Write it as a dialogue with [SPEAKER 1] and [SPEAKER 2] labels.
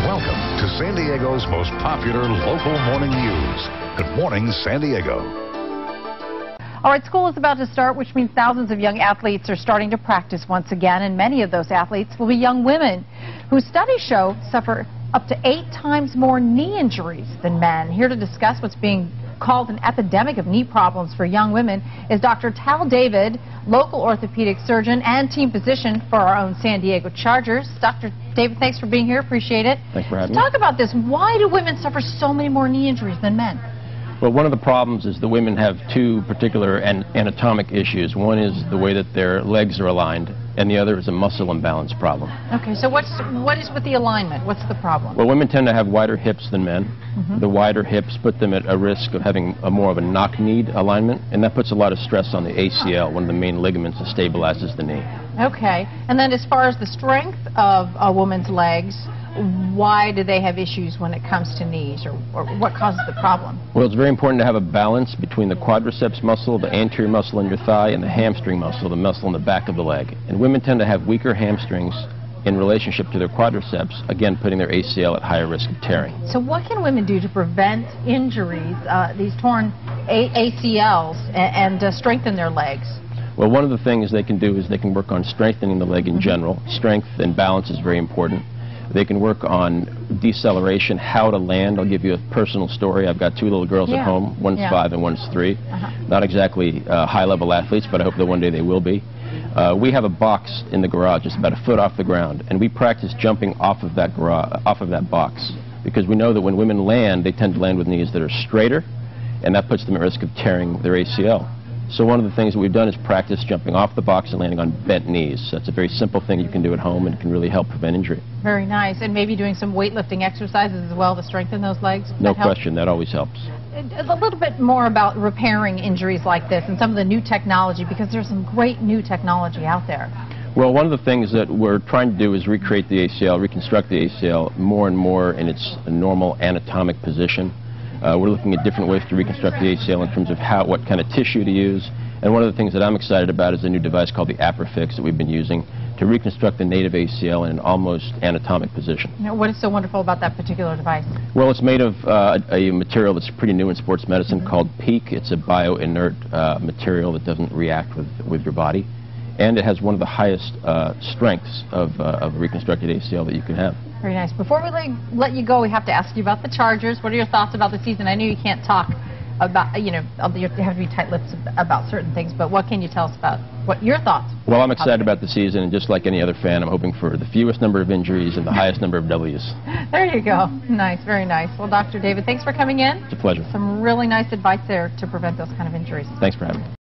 [SPEAKER 1] Welcome to San Diego's most popular local morning news. Good morning, San Diego.
[SPEAKER 2] All right, school is about to start, which means thousands of young athletes are starting to practice once again, and many of those athletes will be young women who studies show suffer up to 8 times more knee injuries than men. Here to discuss what's being called an epidemic of knee problems for young women is Dr. Tal David, local orthopedic surgeon and team physician for our own San Diego Chargers. Dr. David, thanks for being here. Appreciate it.
[SPEAKER 3] Thanks for having me.
[SPEAKER 2] Talk about this. Why do women suffer so many more knee injuries than men?
[SPEAKER 3] Well, one of the problems is the women have two particular anatomic issues. One is the way that their legs are aligned, and the other is a muscle imbalance problem.
[SPEAKER 2] Okay, so what is with the alignment? What's the problem?
[SPEAKER 3] Well, women tend to have wider hips than men. The wider hips put them at a risk of having more of a knock-knee alignment, and that puts a lot of stress on the ACL, one of the main ligaments that stabilizes the knee.
[SPEAKER 2] Okay, and then as far as the strength of a woman's legs, why do they have issues when it comes to knees, or what causes the problem?
[SPEAKER 3] Well, it's very important to have a balance between the quadriceps muscle, the anterior muscle in your thigh, and the hamstring muscle, the muscle in the back of the leg. And women tend to have weaker hamstrings in relationship to their quadriceps, again putting their ACL at higher risk of tearing.
[SPEAKER 2] So what can women do to prevent injuries, these torn ACLs, and strengthen their legs?
[SPEAKER 3] Well, one of the things they can do is they can work on strengthening the leg in general. Strength and balance is very important. They can work on deceleration, how to land. I'll give you a personal story. I've got 2 little girls at home. One's 5 and one's 3. Not exactly high-level athletes, but I hope that one day they will be. We have a box in the garage. It's about 1 foot off the ground, and we practice jumping off of that box, because we know that when women land, they tend to land with knees that are straighter, and that puts them at risk of tearing their ACL. So one of the things that we've done is practice jumping off the box and landing on bent knees. That's a very simple thing you can do at home, and it can really help prevent injury.
[SPEAKER 2] Very nice. And maybe doing some weightlifting exercises as well to strengthen those legs?
[SPEAKER 3] No question. That always helps.
[SPEAKER 2] A little bit more about repairing injuries like this and some of the new technology, because there's some great new technology out there.
[SPEAKER 3] Well, one of the things that we're trying to do is recreate the ACL, reconstruct the ACL more and more in its normal anatomic position. We're looking at different ways to reconstruct the ACL in terms of what kind of tissue to use. And one of the things that I'm excited about is a new device called the APRIFIX that we've been using to reconstruct the native ACL in an almost anatomic position.
[SPEAKER 2] Now, what is so wonderful about that particular device? Well,
[SPEAKER 3] it's made of a material that's pretty new in sports medicine called PEEK. It's a bio-inert material that doesn't react with your body. And it has one of the highest strengths of a reconstructed ACL that you can have.
[SPEAKER 2] Very nice. Before we let you go, we have to ask you about the Chargers. What are your thoughts about the season? I know you can't talk about, you have to be tight-lipped about certain things, but what can you tell us about what your thoughts?
[SPEAKER 3] Well, I'm excited about the season, and just like any other fan, I'm hoping for the fewest number of injuries and the highest number of W's.
[SPEAKER 2] There you go. Nice, very nice. Well, Dr. David, thanks for coming in.
[SPEAKER 3] It's a pleasure.
[SPEAKER 2] Some really nice advice there to prevent those kind of injuries.
[SPEAKER 3] Thanks for having me.